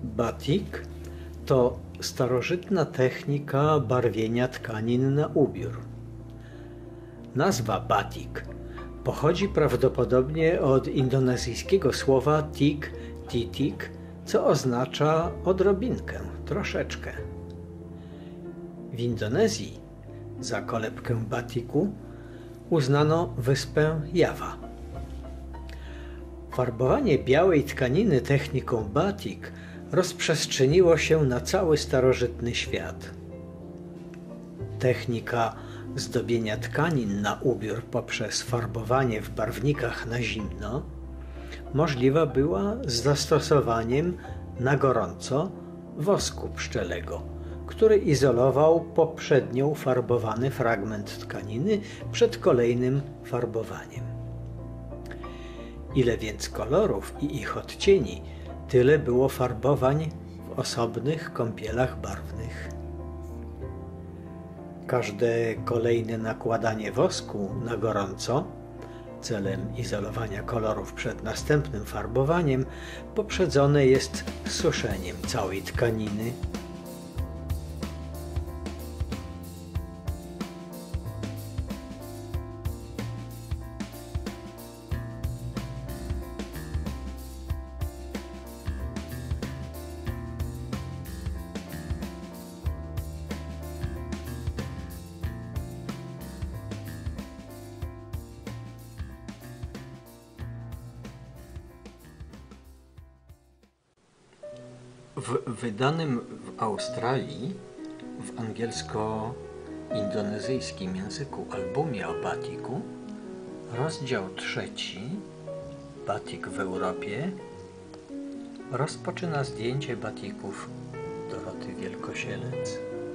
Batik to starożytna technika barwienia tkanin na ubiór. Nazwa batik pochodzi prawdopodobnie od indonezyjskiego słowa tik, titik, co oznacza odrobinkę, troszeczkę. W Indonezji za kolebkę batiku uznano wyspę Jawa. Farbowanie białej tkaniny techniką batik rozprzestrzeniło się na cały starożytny świat. Technika zdobienia tkanin na ubiór poprzez farbowanie w barwnikach na zimno możliwa była z zastosowaniem na gorąco wosku pszczelego, który izolował poprzednio ufarbowany fragment tkaniny przed kolejnym farbowaniem. Ile więc kolorów i ich odcieni, tyle było farbowań w osobnych kąpielach barwnych. Każde kolejne nakładanie wosku na gorąco celem izolowania kolorów przed następnym farbowaniem poprzedzone jest suszeniem całej tkaniny. W wydanym w Australii w angielsko-indonezyjskim języku albumie o batiku rozdział 3 Batik w Europie rozpoczyna zdjęcie batików Doroty Wielkosielec.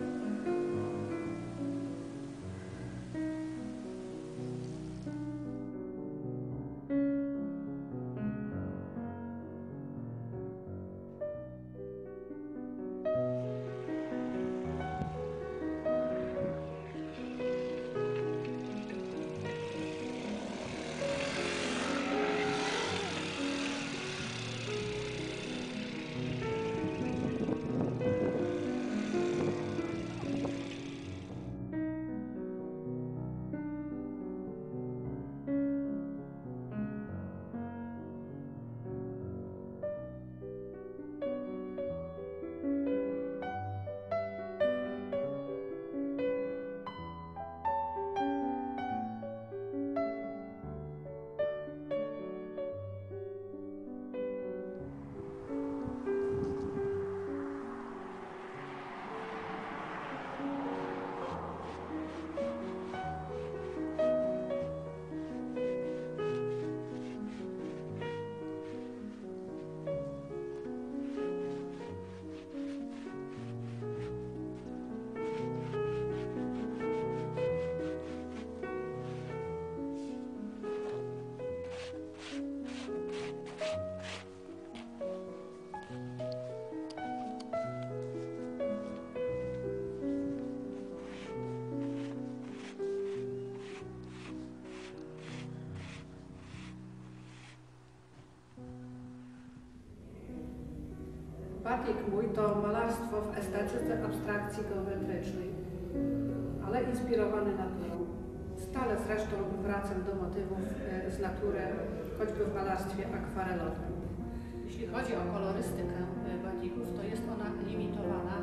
Batik mój to malarstwo w estetyce abstrakcji geometrycznej, ale inspirowany naturą. Stale zresztą wracam do motywów z natury, choćby w malarstwie akwarelowym. Jeśli chodzi o kolorystykę batików, to jest ona limitowana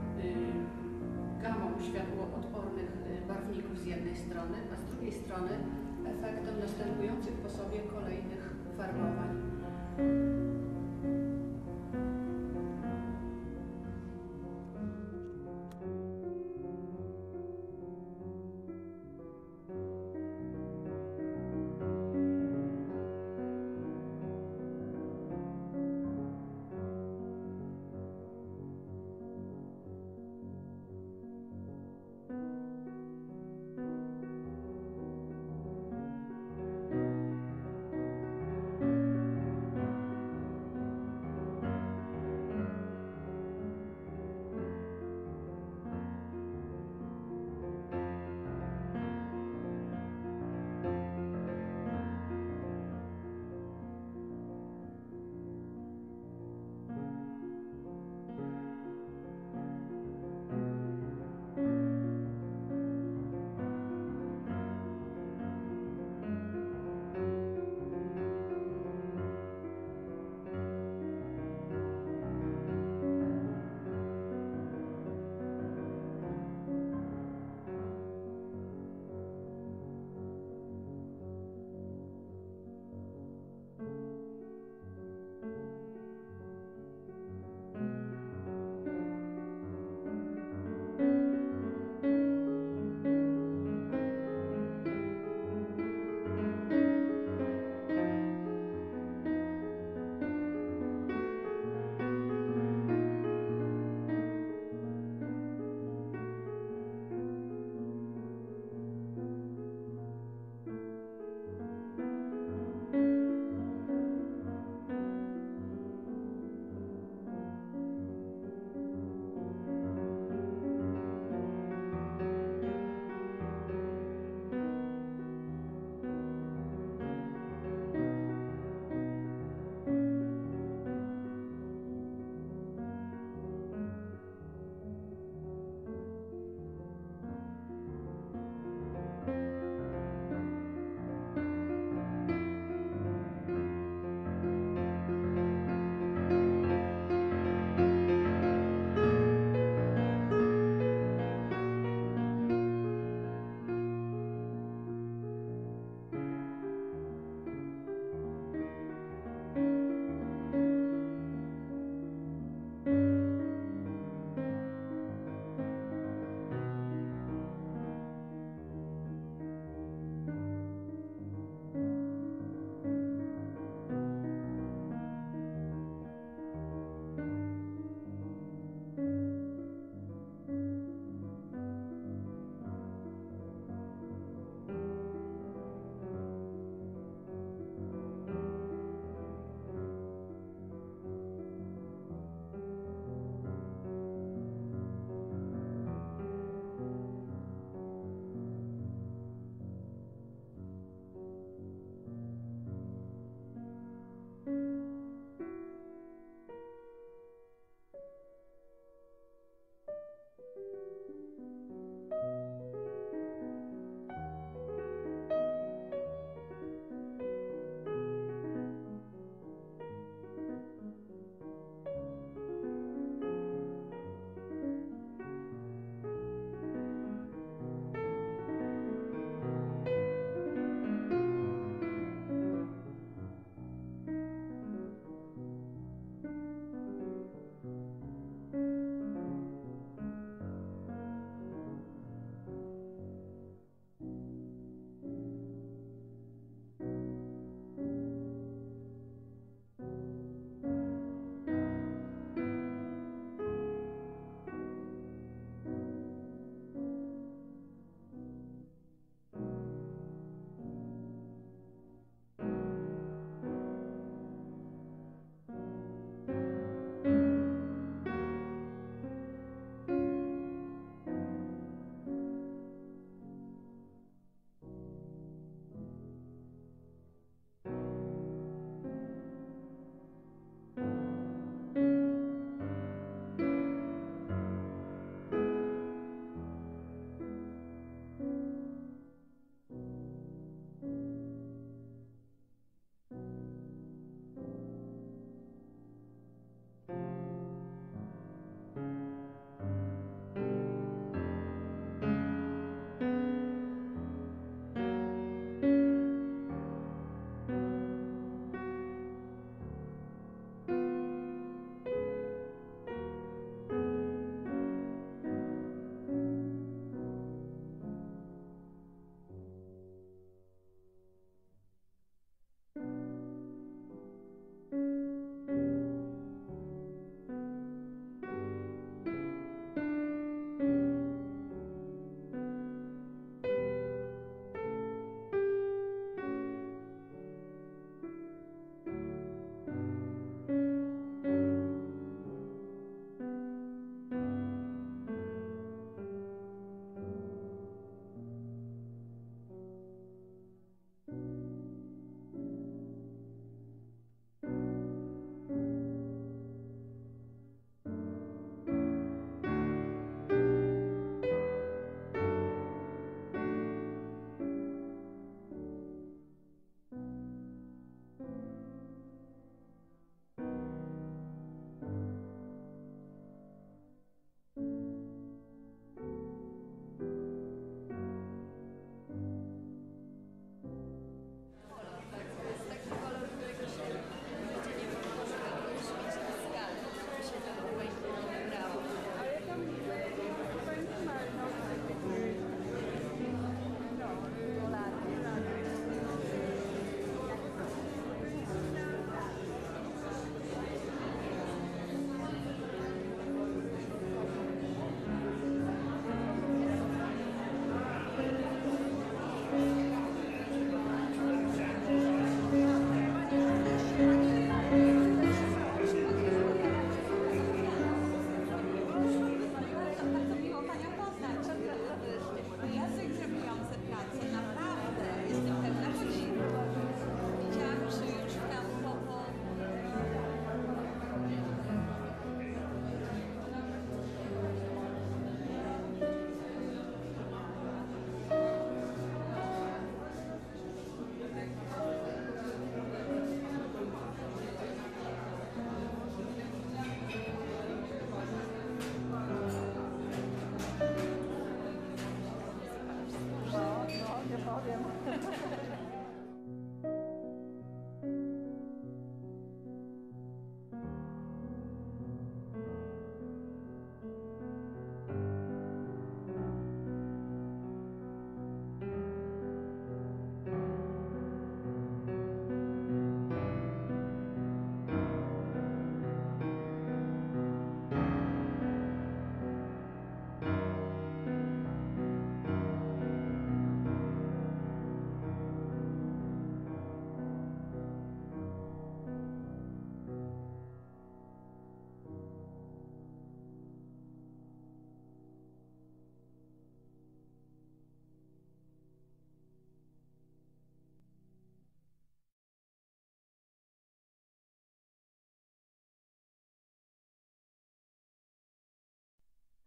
gamą światłoodpornych barwników z jednej strony, a z drugiej strony efektem następujących po sobie kolejnych farbowań.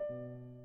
Thank you.